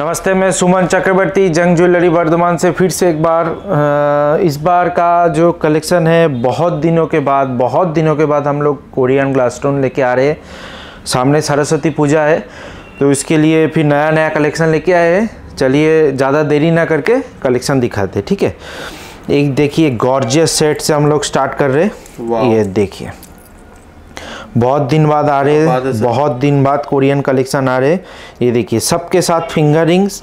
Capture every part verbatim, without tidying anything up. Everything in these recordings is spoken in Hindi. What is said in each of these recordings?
नमस्ते, मैं सुमन चक्रवर्ती जंग ज्वेलरी वर्धमान से फिर से एक बार आ, इस बार का जो कलेक्शन है बहुत दिनों के बाद बहुत दिनों के बाद हम लोग कोरियन ग्लास स्टोन लेके आ रहे हैं। सामने सरस्वती पूजा है तो इसके लिए फिर नया नया कलेक्शन लेके आए हैं। चलिए ज़्यादा देरी ना करके कलेक्शन दिखाते हैं, ठीक है। एक देखिए गॉर्जियस सेट से हम लोग स्टार्ट कर रहे हैं। ये देखिए बहुत दिन बाद आ रहे हैं, बहुत दिन बाद कोरियन कलेक्शन आ रहे हैं। ये देखिए सबके साथ finger rings,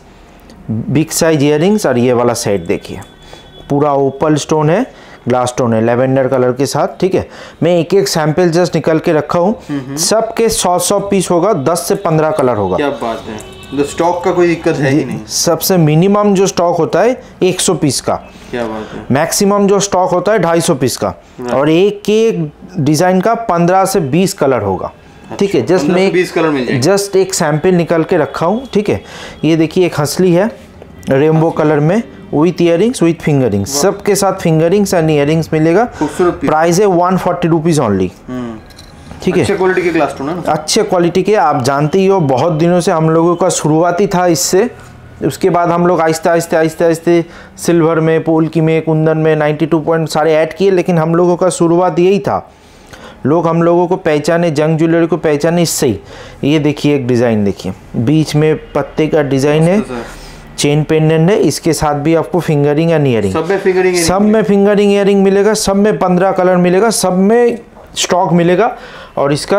big size earrings और ये वाला सेट देखिए पूरा ओपल स्टोन है, ग्लास स्टोन है लेवेंडर कलर के साथ, ठीक है। मैं एक एक सैंपल जस्ट निकल के रखा हूँ। सबके सौ सौ पीस होगा, दस से पंद्रह कलर होगा। क्या बात है, तो स्टॉक का कोई दिक्कत है ही नहीं। सबसे मिनिमम जो स्टॉक होता है एक सौ पीस का, क्या बात है। मैक्सिमम जो स्टॉक होता है ढाई सौ पीस का, और एक एक डिजाइन का पंद्रह से बीस कलर होगा, ठीक है। जस्ट मैं बीस कलर मिल जाएंगे। जस्ट एक सैंपल निकल के रखा हूँ, ठीक है। ये देखिए एक हंसली है रेनबो कलर में विथ इयरिंग्स विथ फिंगरिंग्स, सबके साथ फिंगरिंग्स एंड इयरिंग्स मिलेगा। प्राइस है वन फोर्टी रुपीज ओनली, ठीक है। अच्छे क्वालिटी के ग्लास स्टोन है ना, अच्छे क्वालिटी के। आप जानते ही हो बहुत दिनों से हम लोगों का शुरुआती था इससे, उसके बाद हम लोग आहिस्ते आहिस्ते आहिस्ते आहिस्ते सिल्वर में, पोल्की में, कुंदन में बानवे पॉइंट सारे ऐड किए, लेकिन हम लोगों का शुरुआत यही था। लोग हम लोगों को पहचाने, जंग ज्वेलरी को पहचाने इससे ही। ये देखिए एक डिज़ाइन देखिए, बीच में पत्ते का डिज़ाइन है, चेन पेंडेंट है, इसके साथ भी आपको फिंगरिंग एंड इयरिंग, सब में फिंगरिंग सब में फिंगरिंग इयरिंग मिलेगा। सब में पंद्रह कलर मिलेगा, सब में स्टॉक मिलेगा, और इसका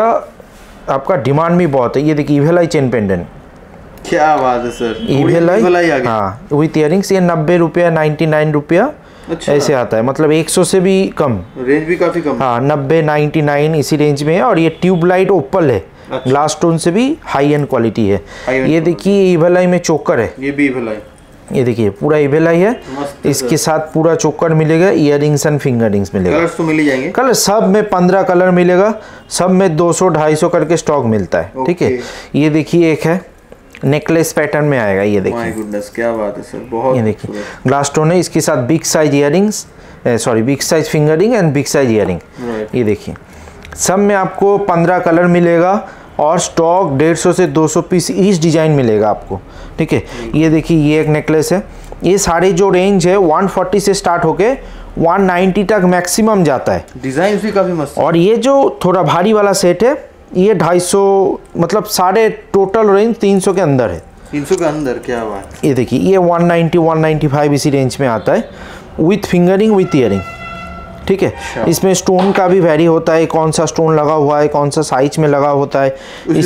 आपका डिमांड भी बहुत है। ये देखिए इवेलाई चेन पेंडेंट, क्या बात है सर, इवेलाई हाँ विथ इयरिंग्स। ये नब्बे रुपया नाइन्टी नाइन रुपया अच्छा। ऐसे आता है, मतलब एक सौ से भी कम, रेंज भी काफी कम, हाँ नब्बे नाइन्टी नाइन इसी रेंज में है। और ये ट्यूबलाइट ओपल है, अच्छा। ग्लास स्टोन से भी हाई एंड क्वालिटी है। ये देखिए इवेलाई में चोकर है, ये भी इवेलाई, ये देखिए पूरा इवेलाई है, इसके साथ पूरा चोकर मिलेगा, इयरिंग्स एंड फिंगरिंग्स मिलेगा। कलर्स तो मिल ही जाएंगे, कलर सब में पंद्रह कलर मिलेगा, सब में दो सौ ढाई सौ करके स्टॉक मिलता है, ठीक है। ये देखिए एक है नेकलेस पैटर्न में आएगा, ये देखिए, माय गुडनेस क्या बात है सर, बहुत। ये देखिए ग्लास स्टोन है, इसके साथ big size earrings, sorry big size finger ring and big size earring. ये देखिए सब में आपको पंद्रह कलर मिलेगा, और स्टॉक डेढ़ सौ से दो सौ पीस ईच डिजाइन मिलेगा आपको, ठीक है। ये देखिए ये एक नेकलेस है, ये सारे जो रेंज है एक सौ चालीस से स्टार्ट होके एक सौ नब्बे तक मैक्सिमम जाता है। डिजाइन भी काफी मस्त। और ये जो थोड़ा भारी वाला सेट है ये ढाई सौ, मतलब सारे टोटल रेंज तीन सौ के अंदर है, तीन सौ के अंदर, क्या बात। ये देखिए ये एक सौ नब्बे एक सौ पचानवे इसी रेंज में आता है, विथ फिंगरिंग विथ इयरिंग, ठीक है। इसमें स्टोन का भी वैरी होता है, कौन सा स्टोन लगा हुआ है, कौन सा साइज में लगा होता है,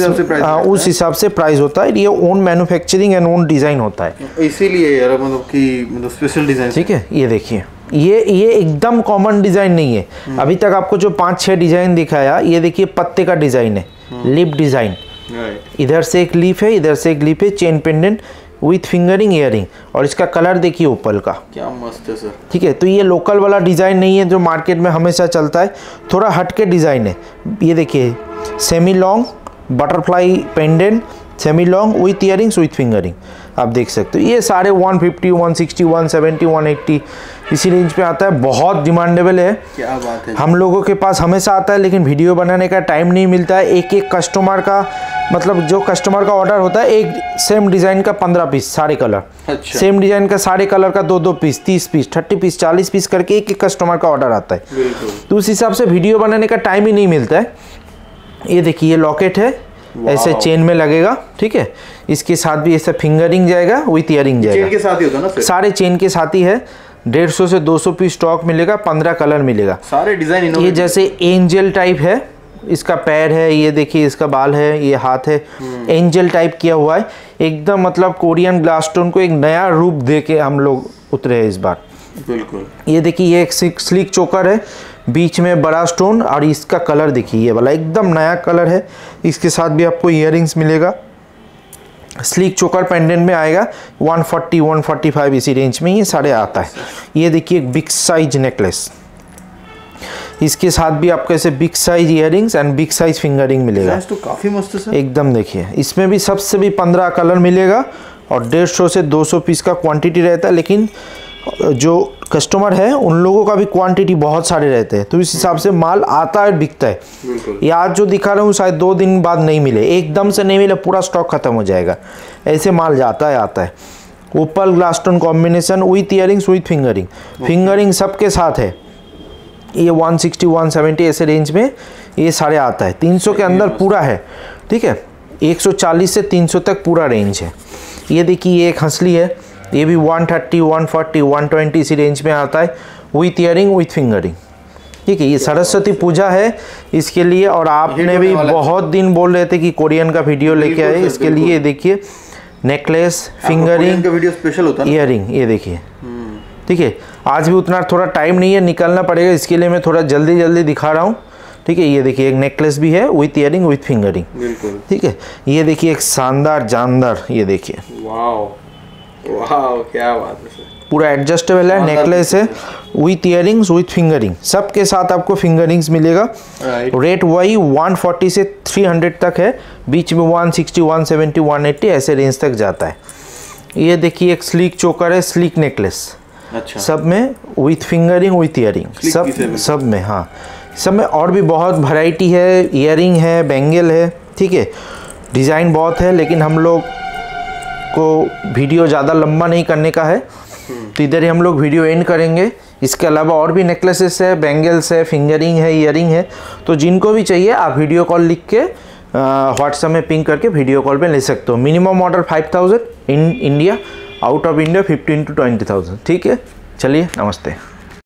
उस हिसाब से प्राइस होता है। ये own manufacturing and own design होता है, इसीलिए यार मतलब कि मतलब स्पेशल डिजाइन, ठीक है। ये देखिए ये ये एकदम कॉमन डिजाइन नहीं है। अभी तक आपको जो पांच छह डिजाइन दिखाया, ये देखिए पत्ते का डिजाइन है, लिप डिजाइन, इधर से एक लीफ है, इधर से एक लीफ है, chain pendant with finger ring earring, और इसका कलर देखिए ओपल का, क्या मस्त है सर, ठीक है। तो ये लोकल वाला डिजाइन नहीं है जो मार्केट में हमेशा चलता है, थोड़ा हटके डिजाइन है। ये देखिए semi long butterfly pendant, semi long with earrings with finger ring, आप देख सकते हो। ये सारे एक सौ पचास, एक सौ साठ, एक सौ सत्तर, एक सौ अस्सी इसी रेंज पे आता है, बहुत डिमांडेबल है, क्या बात है। हम लोगों के पास हमेशा आता है, लेकिन वीडियो बनाने का टाइम नहीं मिलता है। एक एक कस्टमर का, मतलब जो कस्टमर का ऑर्डर होता है, एक सेम डिज़ाइन का पंद्रह पीस सारे कलर, अच्छा। सेम डिज़ाइन का सारे कलर का दो दो पीस, तीस पीस, थर्टी पीस, चालीस पीस करके एक एक कस्टमर का ऑर्डर आता है, तो उस हिसाब से वीडियो बनाने का टाइम ही नहीं मिलता है। ये देखिए ये लॉकेट है, ऐसे चेन में लगेगा, ठीक है। इसके साथ भी ऐसे फिंगरिंग जाएगा विथ इयरिंग जाएगा, चेन के साथ ही होता है ना, सारे चेन के साथ ही है। डेढ़ सौ से दो सौ पीस स्टॉक मिलेगा, पंद्रह कलर मिलेगा, सारे डिजाइन। ये जैसे एंजल टाइप है, इसका पैर है, ये देखिए इसका बाल है, ये हाथ है, एंजल टाइप किया हुआ है एकदम, मतलब कोरियन ग्लास स्टोन को एक नया रूप दे के हम लोग उतरे हैं इस बार, बिल्कुल। ये देखिए ये एक स्लिक चोकर है, बीच में बड़ा स्टोन, और इसका कलर देखिए ये वाला एकदम नया कलर है। इसके साथ भी आपको इयरिंग्स मिलेगा, स्लीक चोकर पेंडेंट में आएगा, एक सौ चालीस, एक सौ पैंतालीस इसी रेंज में ये सारे आता है। ये देखिए एक बिग साइज नेकलेस, इसके साथ भी आपको ऐसे big size earrings and big size finger ring मिलेगा, तो काफी मस्त है एकदम। देखिए इसमें भी सबसे भी पंद्रह कलर मिलेगा, और डेढ़ सौ से दो सौ पीस का क्वांटिटी रहता है, लेकिन जो कस्टमर है उन लोगों का भी क्वांटिटी बहुत सारे रहते हैं, तो इस हिसाब से माल आता है और बिकता है। ये आज जो दिखा रहा हूँ शायद दो दिन बाद नहीं मिले, एकदम से नहीं मिले, पूरा स्टॉक खत्म हो जाएगा, ऐसे माल जाता है आता है। Opal glass stone combination with earrings with finger ring, finger ring सबके साथ है। ये एक सौ साठ एक सौ सत्तर ऐसे रेंज में ये सारे आता है। तीन सौ के अंदर पूरा है, ठीक है, एक सौ चालीस से तीन सौ तक पूरा रेंज है। ये देखिए ये एक हंसली है, ये भी एक सौ तीस, एक सौ चालीस, एक सौ बीस इसी रेंज में आता है, विथ इयरिंग विथ फिंगरिंग, ठीक है। ये सरस्वती पूजा है इसके लिए, और आपने भी बहुत दिन बोल रहे थे कि कोरियन का वीडियो लेके आए, इसके लिए देखिए नेकलेस, फिंगरिंग, वीडियो स्पेशल होता है, इयरिंग, ये देखिए, ठीक है। आज भी उतना थोड़ा टाइम नहीं है, निकलना पड़ेगा, इसके लिए मैं थोड़ा जल्दी जल्दी दिखा रहा हूँ, ठीक है। ये देखिए एक नेकलेस भी है विथ इयरिंग विथ फिंगरिंग, बिल्कुल, ठीक है। ये देखिए एक शानदार जानदार, ये देखिए, वाओ वाओ क्या बात है सर, पूरा एडजस्टेबल है, नेकलेस है विथ इयरिंग्स विथ फिंगरिंग, सबके साथ आपको फिंगरिंग्स मिलेगा। रेट वही एक सौ चालीस से तीन सौ तक है, बीच में एक सौ साठ, एक सौ सत्तर, एक सौ अस्सी ऐसे रेंज तक जाता है। ये देखिए एक स्लीक चोकर है, स्लीक नेकलेस, अच्छा, सब में विथ फिंगरिंग विथ इयरिंग, सब सब में, हाँ सब में। और भी बहुत वैरायटी है, इयरिंग है, बैंगल है, ठीक है, डिज़ाइन बहुत है, लेकिन हम लोग को वीडियो ज़्यादा लंबा नहीं करने का है, तो इधर ही हम लोग वीडियो एंड करेंगे। इसके अलावा और भी नेकलेसेस है, बैंगल्स है, फिंगरिंग है, इयरिंग है, तो जिनको भी चाहिए आप वीडियो कॉल लिख के व्हाट्सएप में पिंग करके वीडियो कॉल पे ले सकते हो। Minimum order five thousand in India, out of India fifteen to twenty thousand, ठीक है। चलिए नमस्ते।